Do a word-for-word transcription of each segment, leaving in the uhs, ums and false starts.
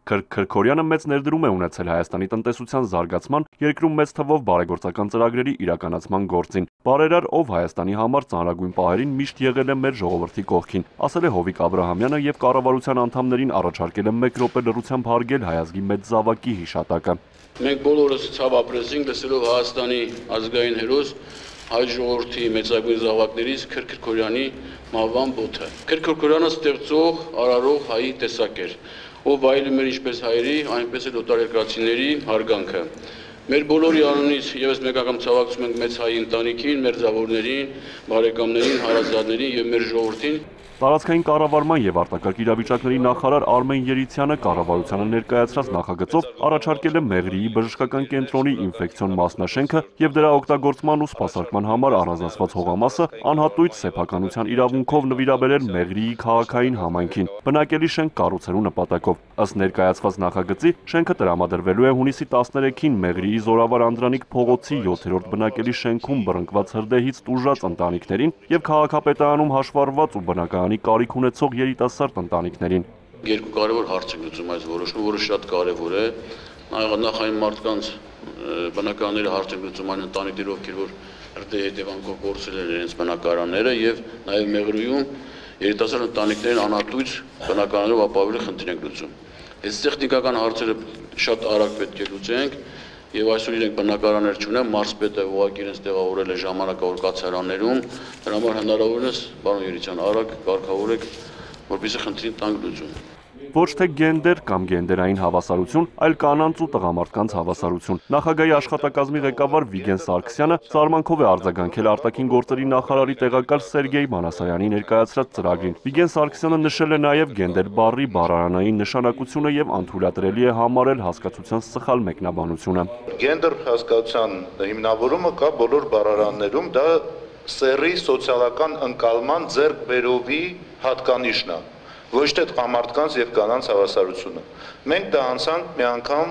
Քրքորյանը մեծ ներդրում է ունեցել Հայաստանի տնտեսության զարգացման, երկրում մեծ թվով բարեգործական ծրագրերի իրականացման գործին։ Բարերար, ով Հայաստանի համար ծանրագույն պահերին միշտ եղել է մեր ժողովրդի կողքին, ասել է Հովիկ Աբրահամյանը եւ կառավարության անդամներին առաջարկել է մեկ րոպե լռությամբ հարգել հայազգի մեծ զավակի հիշատակը։ Մենք բոլորս ցավ ապրեցինք լսելով Հայաստանի ազգային հերոս հայ ժողովրդի մեծագույն զավակներից Քրքորյանի մահվան բոթը։ Քրքորյանը ստեղծող, արարող հայի տեսակ էր, ով վայելում էր ինչպես հայերի, այնպես էլ օտարերկրացիների հարգանքը։ Մեր բոլորի անունից եւս մեկ անգամ ցավակցում ենք մեծ հայ ընտանիքին, մերձավորներին, բարեկամներին, հարազատներին եւ մեր ժողովրդին։ Տարածքային կառավարման եւ արտակարգ իրավիճակների նախարար Արմեն Երիցյանը կառավարությանը ներկայացրած նախագծով առաջարկել է Մեղրիի բժշկական կենտրոնի ինֆեկցիոն մասնաշենքը եւ դրա օգտագործման ու սպասարկման համար առանձնացված հողամասը անհատույց սեփականության իրավունքով նվիրաբերել Մեղրիի քաղաքային համայնքին, բնակելի շենք կառուցելու նպատակով։ Ըստ ներկայացված նախագծի, շենքը տրամադրվելու է հունիսի տասներեքին Մեղրիի Զորավար Անդրանիկ փողոցի յոթերորդ բնակելի շենքում բռնկված հրդեհից տուժած ընտանիքներին եւ քաղաքապետարանում հաշվառված ու բնակարանի կարիք ունեցող երիտասարդ ընտանիքներին։ Երկու կարևոր հարց է լուծում այս որոշումը, որը շատ կարևոր է։ Նախ այն մարդկանց բնակարանների հարց է լուծում այն ընտանիքները, ովքեր որ հրդեհի հետևանքով կորցրել են իրենց բնակարանները եւ նաեւ Մեղրիում երիտասարդ ընտանիքներին անհատույց բնակարաններով ապահովելու խնդիր ենք լուծում։ Այս տեխնիկական հարցերը շատ արագ պետք է լուծենք եւ այսօր իրենք բնակարաններ չունեն, մարզպետը ուղղակի իրենց տեղավորել է ժամանակավոր կացարաններում, դրա համար հնարավորինս պարոն Երիցյան արագ կարգավորեք, որպեսզի խնդրին տանք լուծում։ Ոչ թե գենդեր կամ գենդերային հավասարություն, այլ կանանց ու տղամարդկանց հավասարություն։ Նախագահի աշխատակազմի ղեկավար Վիգեն Սարգսյանը զարմանքով է արձագանքել արտաքին գործերի նախարարի տեղակալ Սերգեյ Մանասարյանի ներկայացրած ծրագրին։ Վիգեն Սարգսյանը նշել է նաև գենդեր բառի բառարանային նշանակությունը եւ անթույլատրելի է համարել հասկացության սխալ մեկնաբանությունը։ Գենդեր հասկացության հիմնավորումը կա բոլոր բառարաններում, դա սեռի սոցիալական ընկալման ձեռքբերովի հատկանիշն է։ Ոչ թե տղամարդկանց եւ կանանց հավասարությունը։ Մենք դա անցանք մի անգամ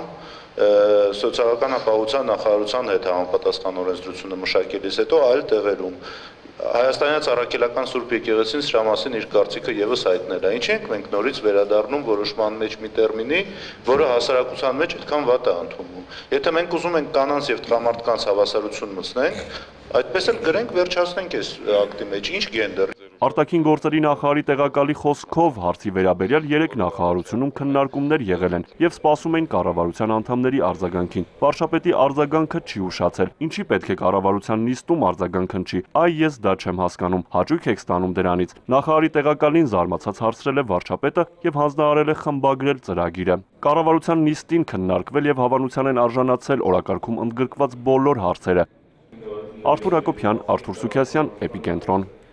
սոցիալական ապահովության նախարարության հետ համապատասխան օրենսդրությունը մշակելիս հետո այլ տեղերում Հայաստանյան Առաքելական Սուրբ Եկեղեցին սրա մասին իր կարծիքը եւս հայտնել է։ Ինչ ենք մենք նորից վերադառնում որոշման մեջ մի տերմինի, որը հասարակության մեջ այդքան վատ է ընդունվում։ Եթե մենք ուզում ենք կանանց եւ տղամարդկանց հավասարություն մտցնենք, այդպես էլ գրենք վերջացնենք այս ակտի մեջ, ինչ գենդեր։ Արտաքին գործերի նախարարի տեղակալի խոսքով հարցի վերաբերյալ երեք նախարարությունում քննարկումներ եղել են եւ սպասում են կառավարության անդամների արձագանքին։ Վարչապետի արձագանքը չի ուշացել։ Ինչի պետք է կառավարության նիստում արձագանք հնչի։ Այ ես դա չեմ հասկանում։ Հաճույք եք ստանում դրանից։ Նախարարի տեղակալին զարմացած հարցրել է վարչապետը եւ հանձնարարել է խմբագրել ծրագիրը։ Կառավարության նիստին քննարկվել եւ հավանության են արժանացել օրակարգում ընդգրկված բոլոր հարցերը։ Արթուր Հակոբյան, Արթուր Սուքիասյան, Էպիկենտրոն։